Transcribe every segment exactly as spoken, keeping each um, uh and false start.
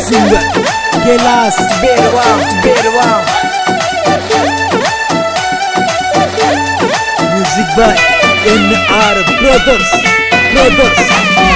singer Kailash Berwa Berwa music by N R brothers brothers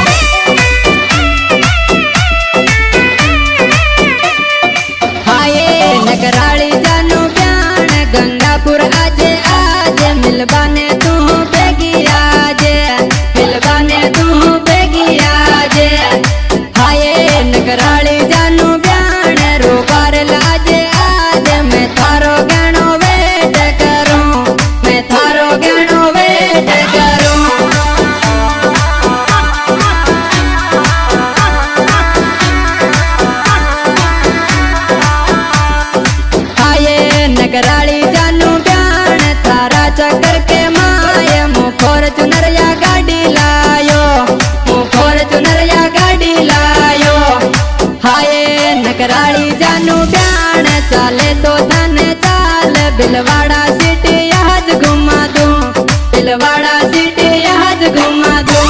हाये नगराली जानू ब्यान गंगापुर आजे आज मिलबाने तू बेगी आजे मिलबाने तू बेगी आजे हाये नगराली जानू ब्यान रोबार लाजे आज मैं थारो गणो वेट करूं मैं थारो गणो वेट करूं हाये नगराली जानू ब्यान थारा चक्कर के माय मुखोर चुनरिया गाड़ी लायो मुखोर चुनरिया गाड़ी लायो हाये नगराली जानू ब्यान चाले तो धन चाल बिलवाड़ा सिटी आज घुमा दूं बिलवाड़ा सिटी आज घुमा दूं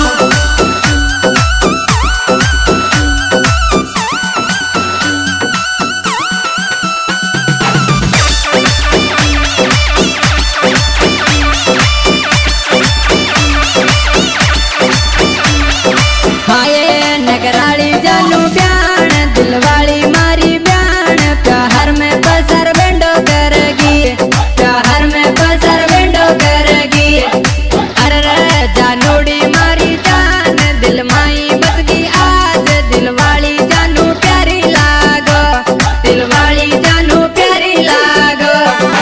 हाये नगराली जानू ब्यान दिलवाली मारी ब्यान प्यार में बसर बेंडो करेगी प्यार में बसर बेंडो करेगी अरे रे जानूड़ी मारी जान दिल माई बस गई आज दिलवाली जानू प्यारी लागो दिलवाली जानू प्यारी लागो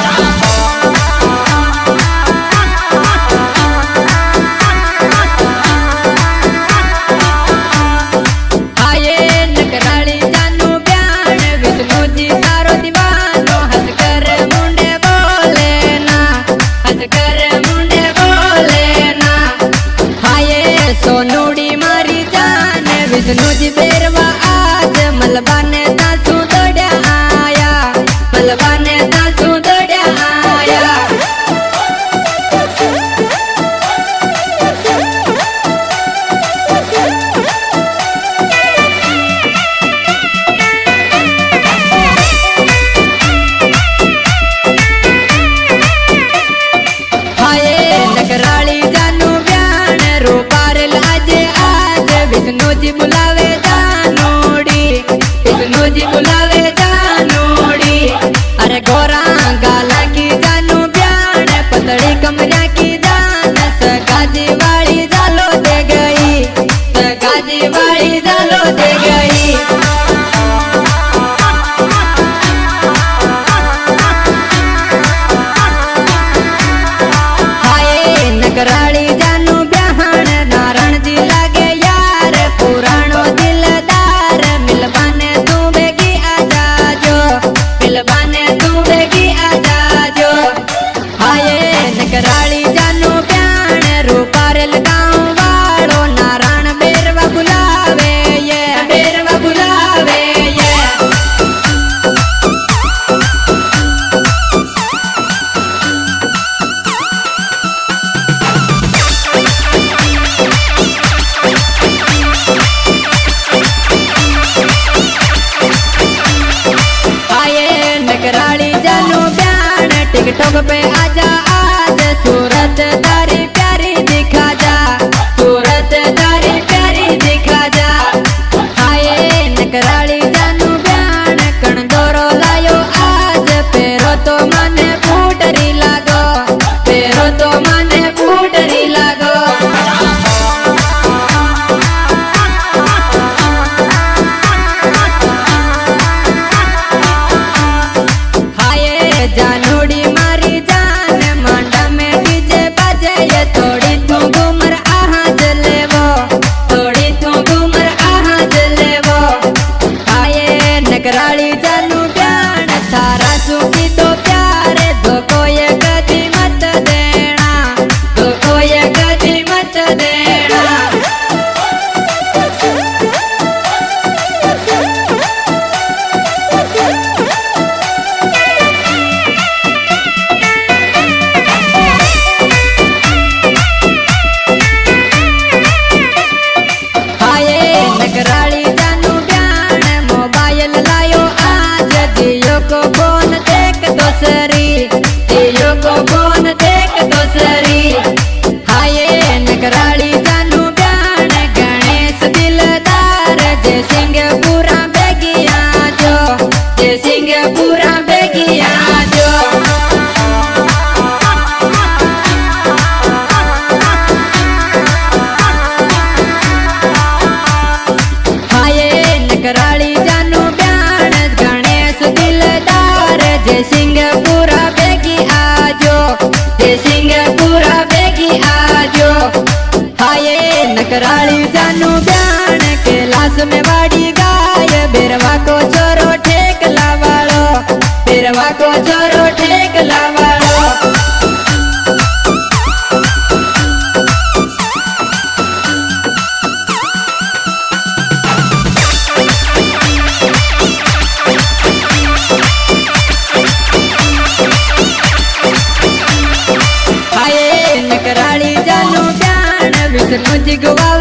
हाये नगराली जानू ब्यान विष्णु जी तारो दीवानो हंस कर मुंडे बोले ना हंस कर मुंडे बोले ना हाये सोनूड़ी मारी जान विष्णु जी बेरवा आज मलबाने तासू दौड़या आया मलबाने तासू दौड़या आया हाये नगराली जानू ब्यान रोपार लाजे आज विष्णु जी बुलावे जानूड़ी विष्णु जी बुलावे जानूड़ी अरे गोरा गाला की जानू ब्यान पतड़ी कमरिया की जान सगाजी वाली जालो दे गई सगाजी वाली जालो दे गई हाये नगराली जानू ब्याहन नारायण जी लागे यार पुरानो दिलदार मिलबाने तू बेगी आजा जो मिलबाने तू बेगी आजा जो हाये नगराली जानू ब्यान रूपारेल गाँव वाड़ो नारायण बेरवा बुलावे ये बेरवा बुलावे ये हाये नगराली जानू ब्यान टिकटॉक पे आजा आज सूरत तारी प्यारी दिखा जा सूरत तारी प्यारी दिखा जा हाये नगराली जानू ब्यान कणदोरो लायो आज पेरो तो माने फूटरी लागो पेरो तो माने फूटरी लागो हाये जानूड़ी मारी जान मांडा में डीजे बाजे ये थोड़ी तू घूमर आहा जलेवो थोड़ी तू घूमर आहा जलेवो हाये नगराली जानू ब्यान थारा सुखी तो प्यारे दो को ये कदी मत देना दो को ये कदी मत देना नकराली जानू ब्याण कैलाश में वाड़ी गाय बेरवा को छोरो ठेक लावाड़ो बेरवा को छोरो ठेक लावाड़ो विष्णु जी गवा